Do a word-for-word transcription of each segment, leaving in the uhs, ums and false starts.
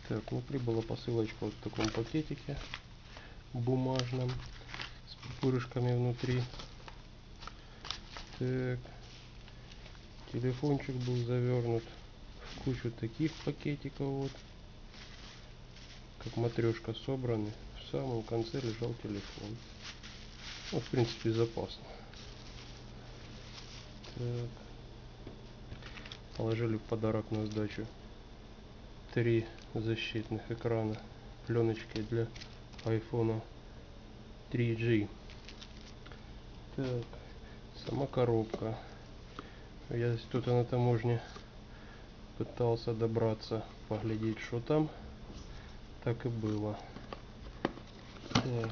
Так, ну прибыла посылочка вот в таком пакетике бумажном с пупырышками внутри. Так, телефончик был завернут в кучу таких пакетиков, вот как матрешка собраны. В самом конце лежал телефон. Ну, в принципе, безопасно. Так. Положили в подарок на сдачу три защитных экрана пленочкой для айфона три джи. Так, сама коробка. Я тут на таможне пытался добраться, поглядеть, что там. Так и было. Так.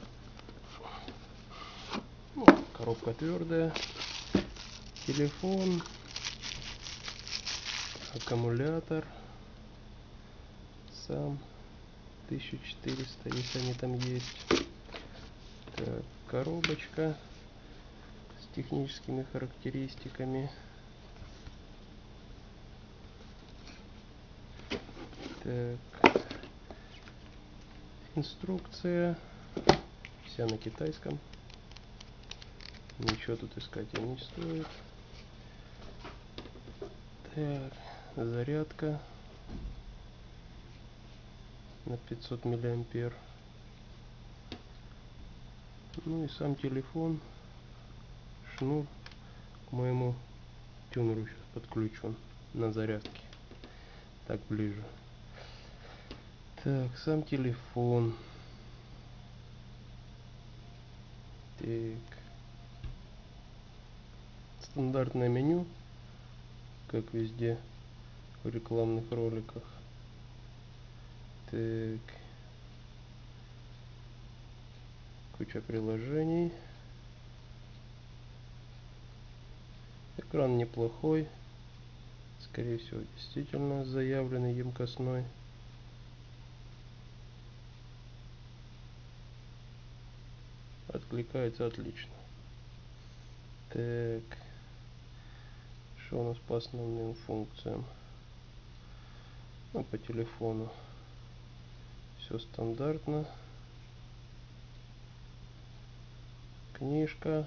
Ну, коробка твердая. Телефон. Аккумулятор. Сам. тысяча четыреста, если они там есть. Так, коробочка с техническими характеристиками. Так, инструкция. Вся на китайском. Ничего тут искать и не стоит. Так, зарядка на пятьсот миллиампер. Ну и сам телефон. Шнур к моему тюнеру сейчас подключен на зарядке. Так, ближе. Так, сам телефон. Так. Стандартное меню, как везде в рекламных роликах. Так. Куча приложений. Экран неплохой. Скорее всего, действительно заявленный емкостной. Откликается отлично. Так. Что у нас по основным функциям? Ну, по телефону все стандартно. Книжка.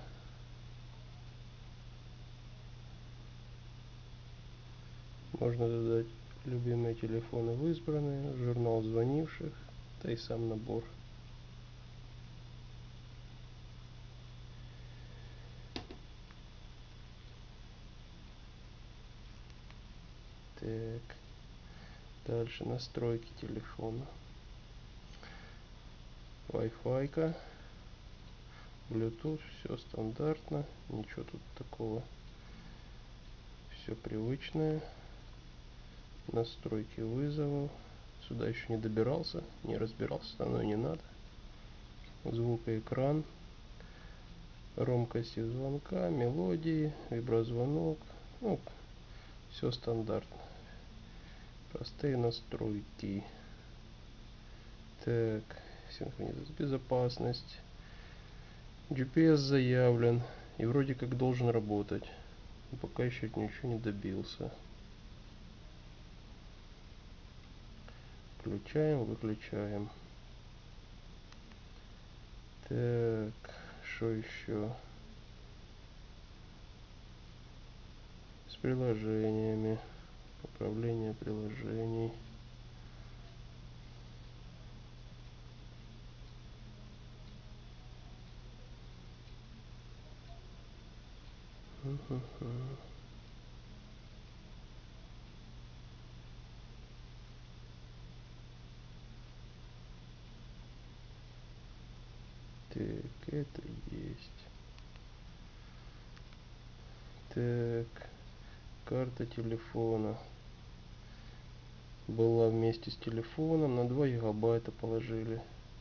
Можно задать любимые телефоны в избранные, журнал звонивших, да и сам набор. Так. Дальше настройки телефона. Wi-Fi, Bluetooth, все стандартно, ничего тут такого, все привычное. Настройки вызова. Сюда еще не добирался, не разбирался, оно и не надо. Звукоэкран, громкости звонка, мелодии, виброзвонок. Ну, все стандартно. Простые настройки. Так, синхронизация, безопасность. джи пи эс заявлен и вроде как должен работать. Но пока еще ничего не добился. Включаем, выключаем. Так, что еще? С приложениями. Управление приложений. Так, это есть. Так, карта телефона была вместе с телефоном, на два гигабайта положили.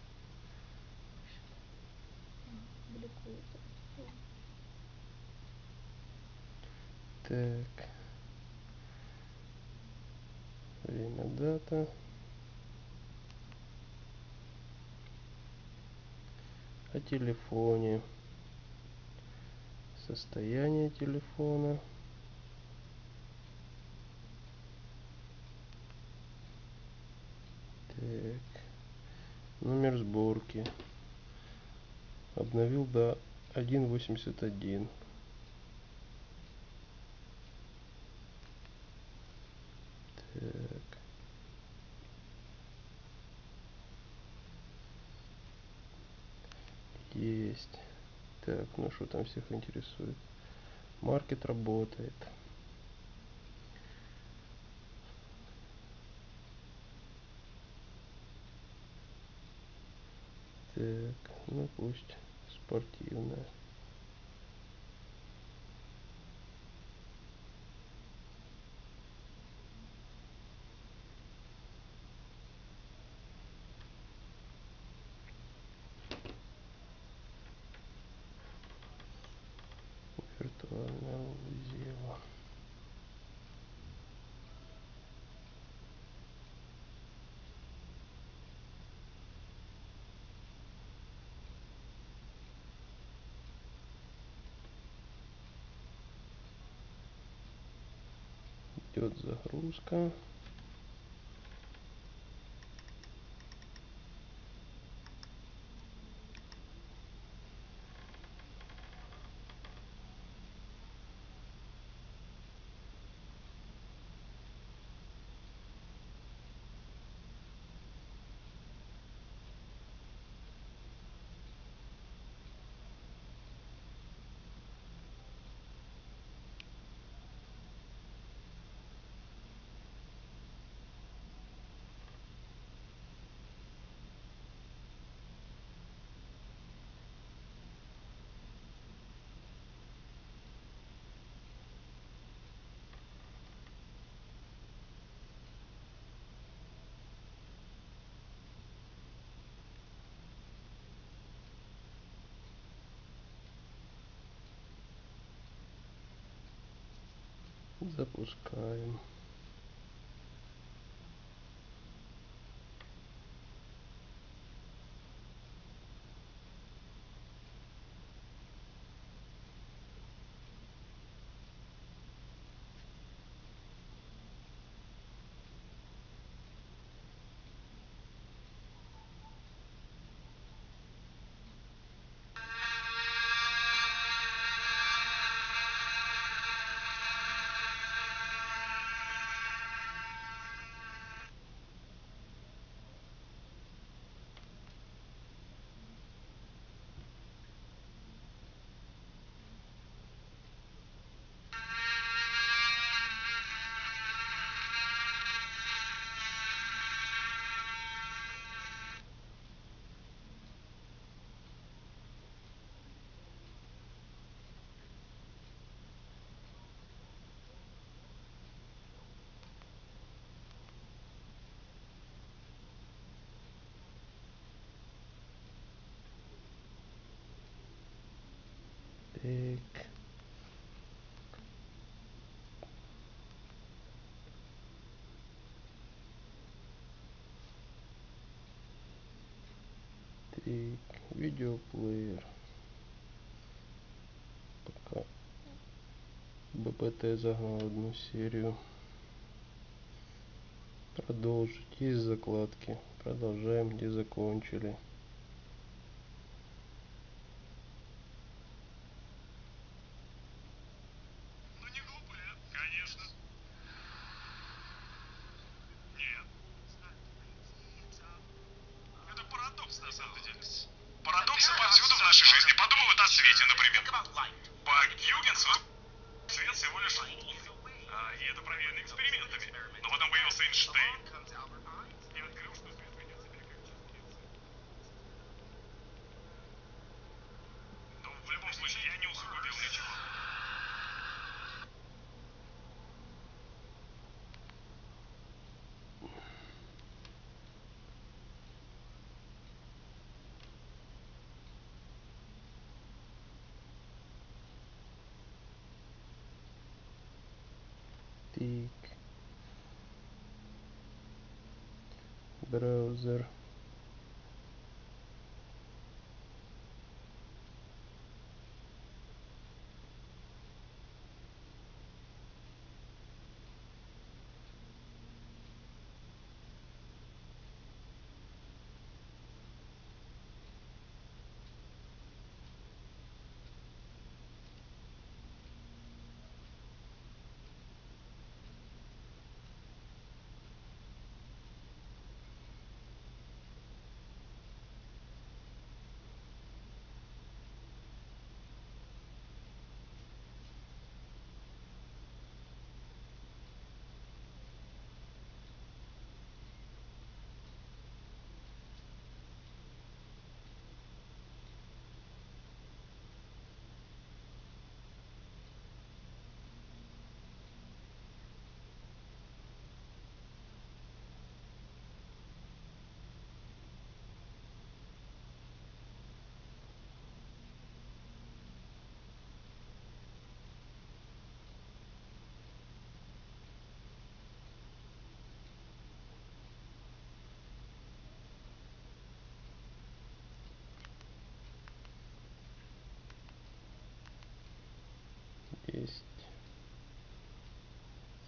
Так, время, дата. О телефоне. Состояние телефона. Так. Номер сборки. Обновил до один восемьдесят один. Так. Есть. Так, ну что там всех интересует? Маркет работает. Так, ну пусть спортивная. Виртуальная Зева. Идет загрузка. Запускаем. Так. Так, видеоплеер. Пока бэ пэ тэ загнал одну серию. Продолжить. Есть закладки. Продолжаем, где закончили. Ну не глупые, конечно. Нет. Это парадокс на самом деле. Парадоксы повсюду в нашей жизни. Подумай вот о свете, например. По Гюгенсу свет всего лишь волны. А, и это проверено экспериментами. Но потом появился Эйнштейн и открыл, что свет ведет себя как частица. Но в любом случае я не усугубил ничего. Так. Браузер.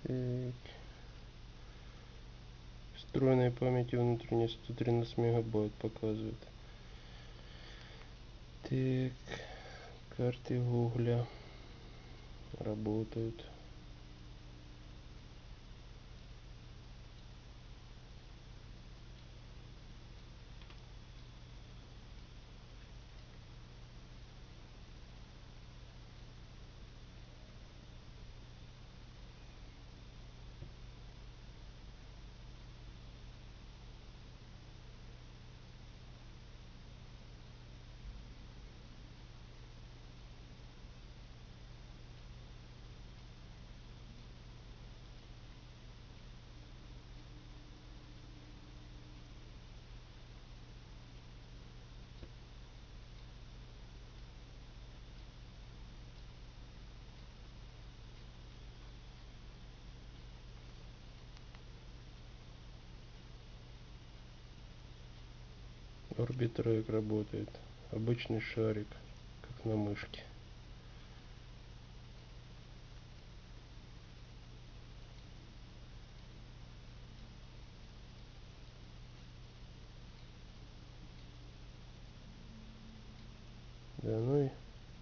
Так. Встроенной памяти внутренней сто тринадцать мегабайт показывает. Так. Карты Гугля работают. Орбитрек работает. Обычный шарик, как на мышке. Да, ну и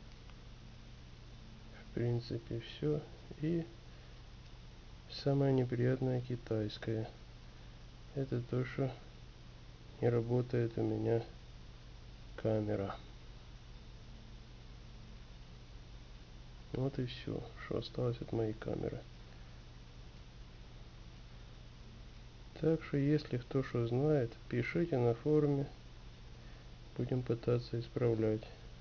в принципе все. И самое неприятное китайское. Это то, что не работает у меня камера. Вот и все, что осталось от моей камеры. Так что, если кто что знает, пишите на форуме. Будем пытаться исправлять.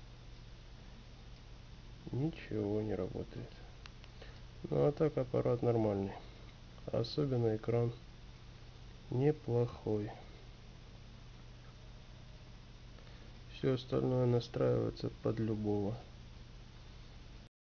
Ничего не работает. Ну а так аппарат нормальный. Особенно экран неплохой. Все остальное настраивается под любого.